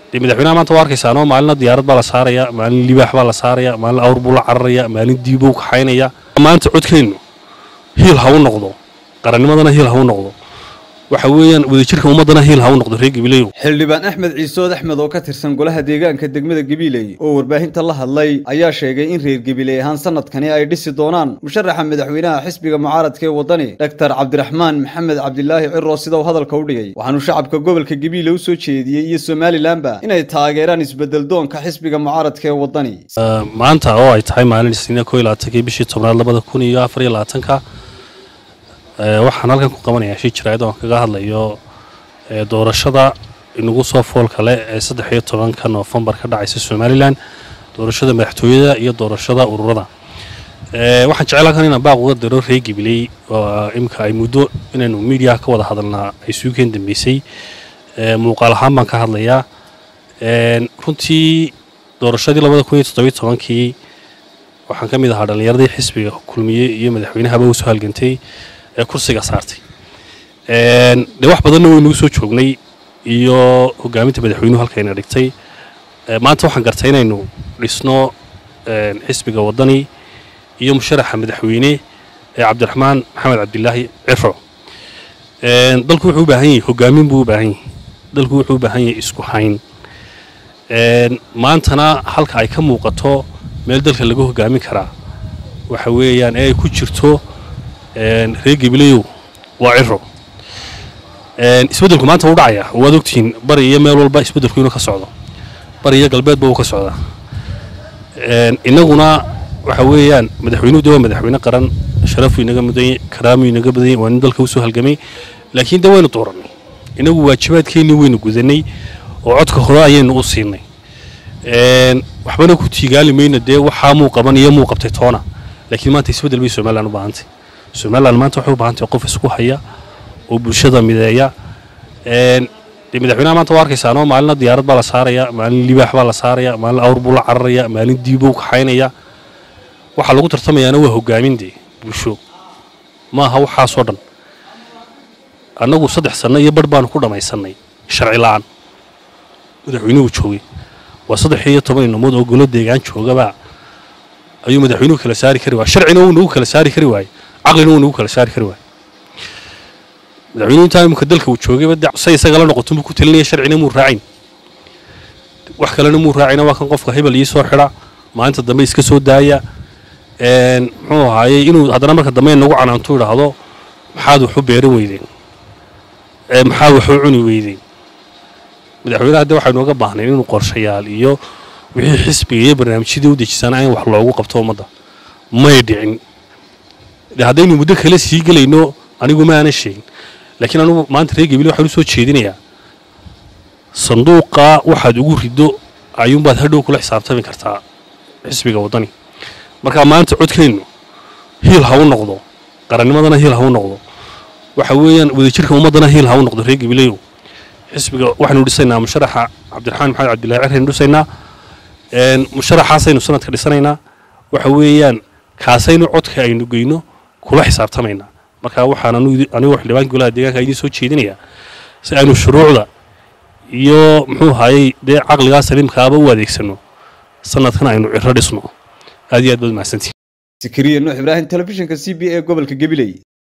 madaxweynaha maanta waa arkaysaanoo maalina diyaarad baa la saaraya, maalin libaax baa la saaraya, maalin awr buu la cararaya, maalin diibow kaxaynaya. maanta codkeennu hiil ha u noqdo, qarannimadana hiil ha u noqdo, waxa weeyaan wadajirka ummadana hiil ha u noqdo reer Gabiley. xildhibaan Axmed Ciisood Axmed oo ka tirsan golaha deegaanka degmada Gabiley oo warbaahinta la hadlay ayaa sheegay in reer Gabiley ahaan sanadkani ay dhisi doonaan musharaxa madaxweynaha xisbiga mucaaradka ee wadani Dr. Cabdiraxmaan Maxamed Cabdilaahi Ciro sida uu hadalka u dhigay. waxaanu shacabka gobolka Gabiley u soo jeediyay iyo Somalilandba inay taageeraan isbedel doonka xisbiga mucaaradka ee wadani. maanta oo ay tahay maalin Isniin 21 bishii 10 2024 waxaan halkan ku qabanayaa shir jiraayad oo kaga hadlayo doorashada inagu soo fool kale ee 13 November ka dhacaysa Somaliland, doorashada madaxtooyada iyo doorashada ururada. waxaan jecelahay inaan baaq uga diro reer Gabiley oo imka ay muddo inaynu media ka wada hadalnaa ay suuqeen dambeysay muuqaal ahaan baan ka hadlayaa. runtii doorashadii 2017 waxaan ka mid ahaa dhalinyaradii xisbiga kulmiye iyo madaxweynaha u soo halgantay kursiga saartay. wax badan oo inuu soo joognay iyo hogaaminta madaxweynuhu halkayna dhigtay. maanta waxaan gartay inaynu dhisno xisbiga wadani iyo musharaxa madaxweyne Cabdiraxmaan Maxamed Cabdilaahi Ciro. dalku wuxuu u baahan yahay hogaamin buu u baahan yahay, dalku wuxuu u baahan yahay isku hayn. maantana halka ay ka muuqato meel dalka lagu hogaamin karaa waxa weeyaan ay ku jirto reer Gabiley waa Ciro. isbedelku maanta u dhacaya waad ogtiin bari iyo meel walba isbedelku inuu ka socdo, bari iyo galbeedba uu ka socdaa. inaguna waxa weeyaan madaxweynuhu waa madaxweyne qaran, sharaf inaga mudan, karaamo inaga badan, waa in dalka u soo halgamay. laakiin dawaynu dooranay, inagu waajibaadkeennii waynu gudanay oo codka hore ayaynu u siinay. waxbana ku tiigaali mayna dee waxaa muu qaban iyo muu qabtay toona. laakiin maanta isbedel bay Somaliland u baahantay. Somaliland maanta waxay u baahantay qof isku haya oo bulshada mideeya. madaxweynaha maanta waa arkaysaanoo maalina diyaarad baa la saaraya, maalin libaax baa la saaraya, maalin awr buu la cararaya, maalin diibow kaxaynaya. waxa lagu tartamayaana waa hogaamintii bulsho maaha waxaasoo dhan. annagu 3 sano iyo bar baanu ku dhamaysanay sharci la'aan. madaxweynuhu joogay waa 13 inamood oo golo deegaan joogaba ayuu madaxweynuhu kala saari kari waayay, sharcina uu nagu kala saari kari waayay, aqlina uu nagu kala saari kari waayay. madaxweynuhu inta imka dalka uu joogay bad say isaga la noqoto muu ku talinaya, sharcina muu raacin, wax kalena muu raacin. waa kan qofka hebel iyo soo xira maalinta dambe iska soo daaya. muxuu ahaayay inuu haddana marka dambe nagu canaanto yiraahdo maxaad wax u beeran weydeen, maxaad wax u cuni weydeen. madaxweynaha hadda waxaynu uga baahnay inuu qorshayaal iyo wixii xisbiga iyo barnaamijyadii u dejisanaa in wax loogu qabto ummadda may dhicin. haddaynu muddo kale sii gelayno anigu ma aanan sheegin, laakiin anigu maanta reer Gabiley waxaan u soo jeedinayaa sanduuqa waxaad ugu rido ayuunbaad hadhow kula xisaabtami kartaa xisbiga wadani. marka maanta codkeennu hiil ha u noqdo, qarannimadana hiil ha u noqdo, waxa weeyaan wadajirka ummadana hiil ha u noqdo reer Gabiley. xisbiga waxaanu dhisaynaa musharaxa Cabdiraxmaan Maxamed Cabdilaahi Ciro dhisayna. musharaxaasaynu sanadka dhisanaynaa. waxa weeyaan kaasaynu codka aynu geyno kula xisaabtamaynaa. marka waxaan anigu xildhibaanka golaha deegaanka idin soo jeedinayaa si aynu shuruucda iyo muxuu ahaayay dee caqligaa saliimkaaba u adeegsano sanadkan aynu Ciro dhisno. aad iyo aad baad mahadsantihiin. Zikriya Nuux Ibrahim, telefishinka CBA gobolka Gabiley.